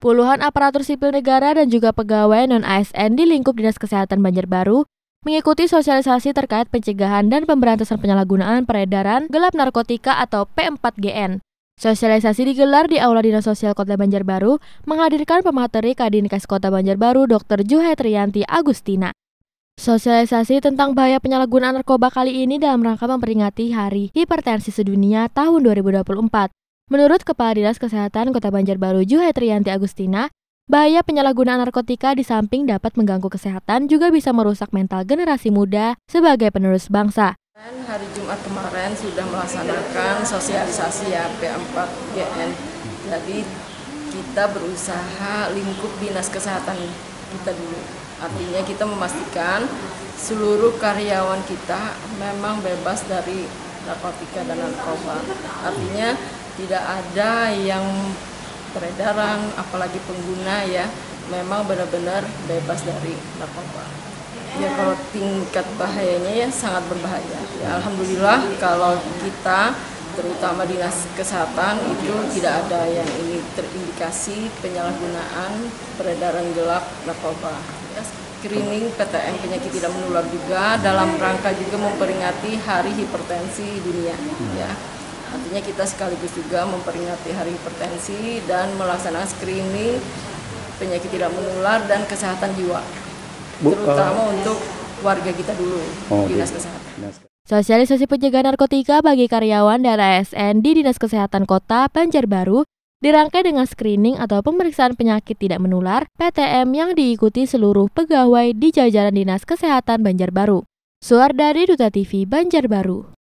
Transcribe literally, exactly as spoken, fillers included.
Puluhan aparatur sipil negara dan juga pegawai non-A S N di lingkup Dinas Kesehatan Banjarbaru mengikuti sosialisasi terkait pencegahan dan pemberantasan penyalahgunaan peredaran gelap narkotika atau P empat G N. Sosialisasi digelar di Aula Dinas Sosial Kota Banjarbaru, menghadirkan pemateri Kadinkes Kota Banjarbaru Dokter Juhetriyanti Agustina. Sosialisasi tentang bahaya penyalahgunaan narkoba kali ini dalam rangka memperingati Hari Hipertensi Sedunia tahun dua ribu dua puluh empat. Menurut Kepala Dinas Kesehatan Kota Banjarbaru Juhetriyanti Agustina, bahaya penyalahgunaan narkotika di samping dapat mengganggu kesehatan juga bisa merusak mental generasi muda sebagai penerus bangsa. Hari Jumat kemarin sudah melaksanakan sosialisasi ya P empat G N. Jadi kita berusaha lingkup Dinas Kesehatan kita dulu. Artinya kita memastikan seluruh karyawan kita memang bebas dari narkotika dan narkoba. Artinya tidak ada yang peredaran, apalagi pengguna ya, memang benar-benar bebas dari narkoba. Ya kalau tingkat bahayanya ya sangat berbahaya. Ya, alhamdulillah kalau kita terutama Dinas Kesehatan itu tidak ada yang ini terindikasi penyalahgunaan peredaran gelap narkoba. Ya, screening P T M penyakit tidak menular juga dalam rangka juga memperingati Hari Hipertensi Dunia. Ya. Artinya kita sekaligus juga memperingati Hari Hipertensi dan melaksanakan screening penyakit tidak menular dan kesehatan jiwa. Terutama uh, untuk warga kita dulu, oh, Dinas Kesehatan. Sosialisasi pencegahan narkotika bagi karyawan dan A S N di Dinas Kesehatan Kota Banjarbaru dirangkai dengan screening atau pemeriksaan penyakit tidak menular P T M yang diikuti seluruh pegawai di jajaran Dinas Kesehatan Banjarbaru. Suardadi Duta T V Banjarbaru.